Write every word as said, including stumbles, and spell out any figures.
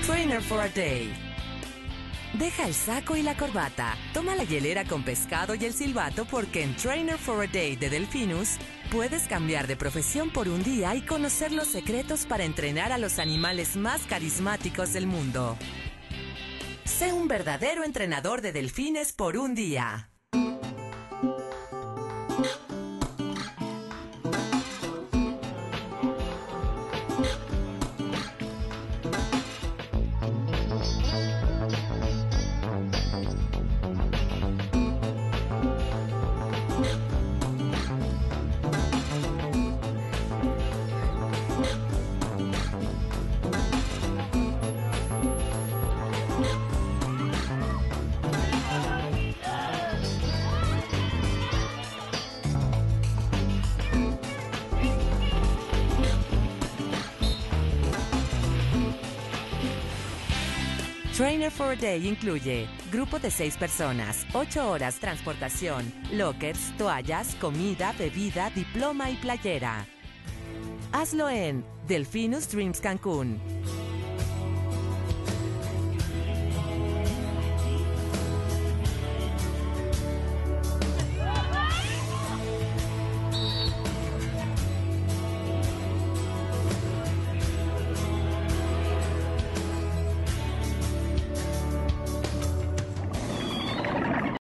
Trainer for a Day. Deja el saco y la corbata, toma la hielera con pescado y el silbato porque en Trainer for a Day de Delfinus puedes cambiar de profesión por un día y conocer los secretos para entrenar a los animales más carismáticos del mundo. Sé un verdadero entrenador de delfines por un día. Trainer for a Day incluye grupo de seis personas, ocho horas transportación, lockers, toallas, comida, bebida, diploma y playera. Hazlo en Delfinus Dreams Cancún.